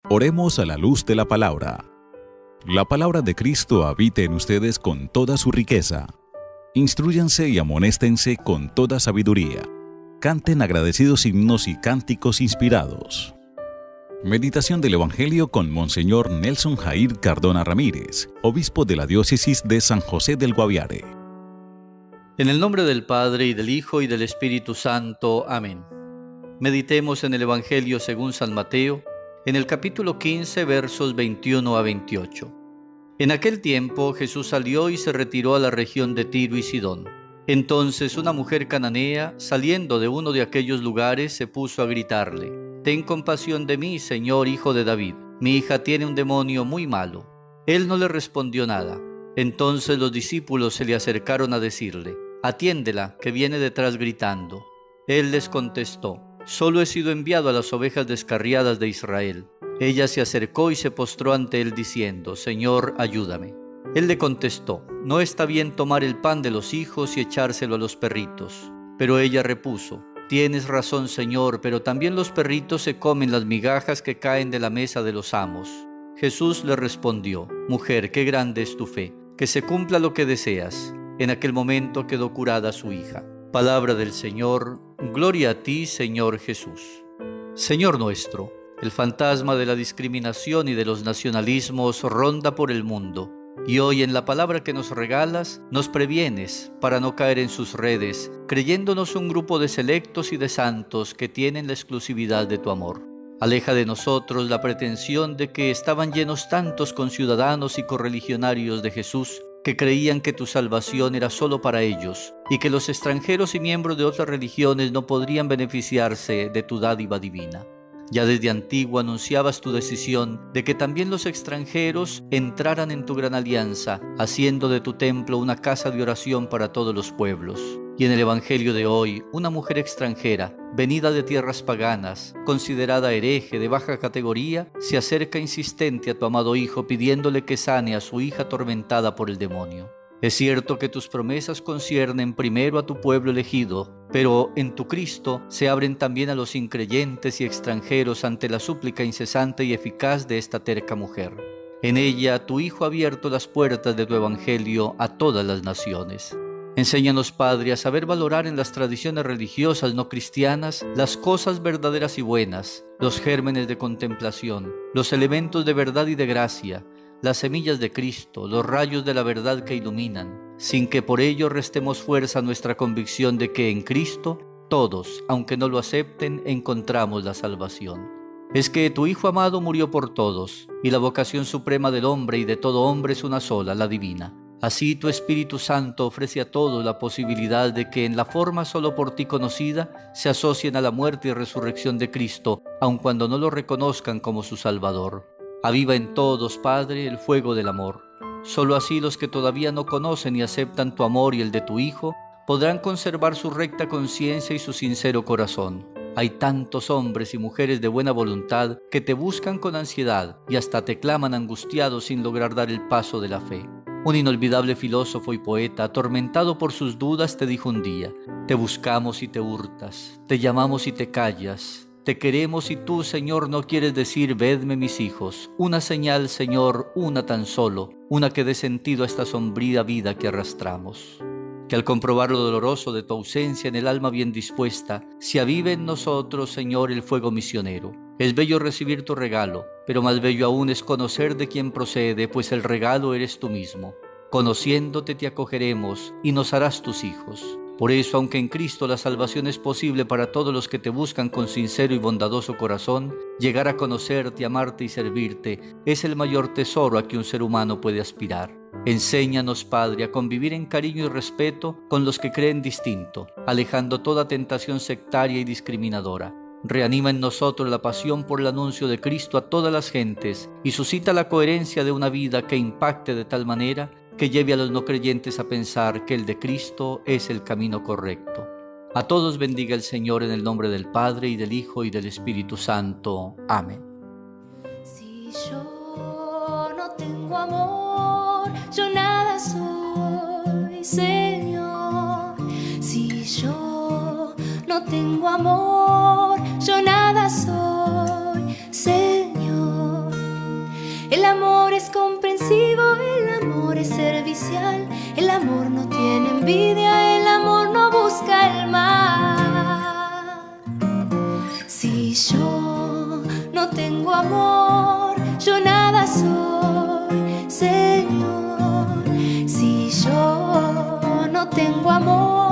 Oremos a la luz de la palabra. La palabra de Cristo habite en ustedes con toda su riqueza. Instrúyanse y amonéstense con toda sabiduría. Canten agradecidos himnos y cánticos inspirados. Meditación del Evangelio con Monseñor Nelson Jair Cardona Ramírez, obispo de la diócesis de San José del Guaviare. En el nombre del Padre, y del Hijo, y del Espíritu Santo. Amén. Meditemos en el Evangelio según San Mateo, en el capítulo 15, versos 21 a 28. En aquel tiempo Jesús salió y se retiró a la región de Tiro y Sidón. Entonces una mujer cananea, saliendo de uno de aquellos lugares, se puso a gritarle: «Ten compasión de mí, Señor, hijo de David. Mi hija tiene un demonio muy malo». Él no le respondió nada. Entonces los discípulos se le acercaron a decirle: «Atiéndela, que viene detrás gritando». Él les contestó: «Solo he sido enviado a las ovejas descarriadas de Israel». Ella se acercó y se postró ante él diciendo: «Señor, ayúdame». Él le contestó: «No está bien tomar el pan de los hijos y echárselo a los perritos». Pero ella repuso: «Tienes razón, Señor, pero también los perritos se comen las migajas que caen de la mesa de los amos». Jesús le respondió: «Mujer, qué grande es tu fe, que se cumpla lo que deseas». En aquel momento quedó curada su hija. Palabra del Señor. Gloria a ti, Señor Jesús. Señor nuestro, el fantasma de la discriminación y de los nacionalismos ronda por el mundo, y hoy en la palabra que nos regalas nos previenes para no caer en sus redes, creyéndonos un grupo de selectos y de santos que tienen la exclusividad de tu amor. Aleja de nosotros la pretensión de que estaban llenos tantos conciudadanos y correligionarios de Jesús que creían que tu salvación era solo para ellos y que los extranjeros y miembros de otras religiones no podrían beneficiarse de tu dádiva divina. Ya desde antiguo anunciabas tu decisión de que también los extranjeros entraran en tu gran alianza, haciendo de tu templo una casa de oración para todos los pueblos. Y en el Evangelio de hoy, una mujer extranjera, venida de tierras paganas, considerada hereje de baja categoría, se acerca insistente a tu amado Hijo pidiéndole que sane a su hija atormentada por el demonio. Es cierto que tus promesas conciernen primero a tu pueblo elegido, pero en tu Cristo se abren también a los increyentes y extranjeros ante la súplica incesante y eficaz de esta terca mujer. En ella tu Hijo ha abierto las puertas de tu Evangelio a todas las naciones. Enséñanos, Padre, a saber valorar en las tradiciones religiosas no cristianas las cosas verdaderas y buenas, los gérmenes de contemplación, los elementos de verdad y de gracia, las semillas de Cristo, los rayos de la verdad que iluminan, sin que por ello restemos fuerza a nuestra convicción de que en Cristo todos, aunque no lo acepten, encontramos la salvación. Es que tu Hijo amado murió por todos, y la vocación suprema del hombre y de todo hombre es una sola, la divina. Así tu Espíritu Santo ofrece a todos la posibilidad de que en la forma solo por ti conocida se asocien a la muerte y resurrección de Cristo, aun cuando no lo reconozcan como su Salvador. Aviva en todos, Padre, el fuego del amor. Solo así los que todavía no conocen y aceptan tu amor y el de tu Hijo podrán conservar su recta conciencia y su sincero corazón. Hay tantos hombres y mujeres de buena voluntad que te buscan con ansiedad y hasta te claman angustiados sin lograr dar el paso de la fe. Un inolvidable filósofo y poeta, atormentado por sus dudas, te dijo un día: «Te buscamos y te hurtas, te llamamos y te callas, te queremos y tú, Señor, no quieres decir: vedme mis hijos. Una señal, Señor, una tan solo, una que dé sentido a esta sombría vida que arrastramos». Que al comprobar lo doloroso de tu ausencia en el alma bien dispuesta, se avive en nosotros, Señor, el fuego misionero. Es bello recibir tu regalo, pero más bello aún es conocer de quién procede, pues el regalo eres tú mismo. Conociéndote te acogeremos y nos harás tus hijos. Por eso, aunque en Cristo la salvación es posible para todos los que te buscan con sincero y bondadoso corazón, llegar a conocerte, amarte y servirte es el mayor tesoro a que un ser humano puede aspirar. Enséñanos, Padre, a convivir en cariño y respeto con los que creen distinto, alejando toda tentación sectaria y discriminadora. Reanima en nosotros la pasión por el anuncio de Cristo a todas las gentes y suscita la coherencia de una vida que impacte de tal manera que lleve a los no creyentes a pensar que el de Cristo es el camino correcto. A todos bendiga el Señor en el nombre del Padre, y del Hijo, y del Espíritu Santo. Amén. Si yo no tengo amor, yo nada soy, Señor. Si yo no tengo amor, yo nada soy, Señor. comprensivo, el amor es servicial, el amor no tiene envidia, el amor no busca el mal. Si yo no tengo amor, yo nada soy, Señor. Si yo no tengo amor,